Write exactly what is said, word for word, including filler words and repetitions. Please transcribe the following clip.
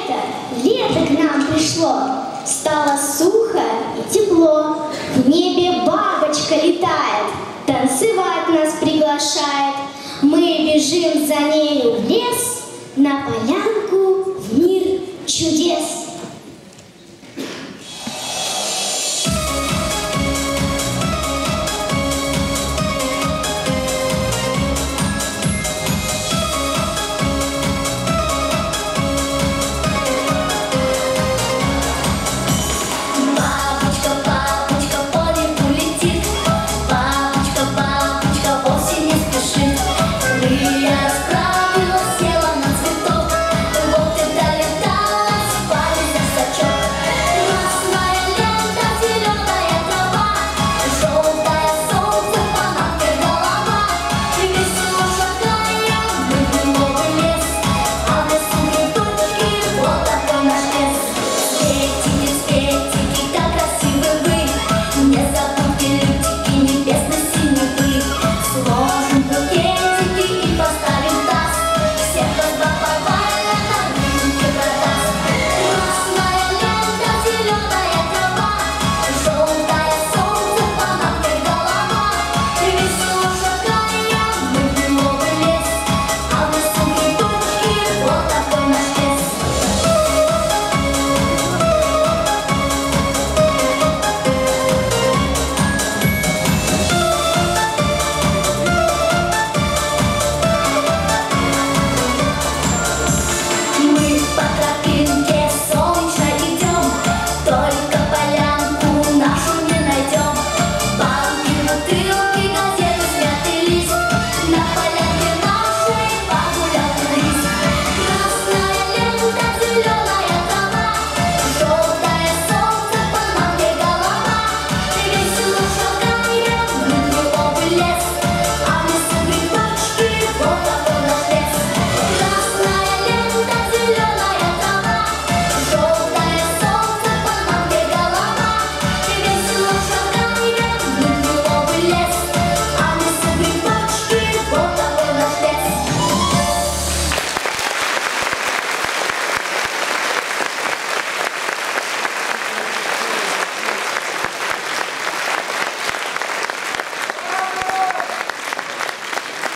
лето, лето к нам пришло. Стало сухо и тепло. В небе бабочка летает, танцевать нас приглашает. Мы бежим за нею в лес, на полянку в мир чудес. Наш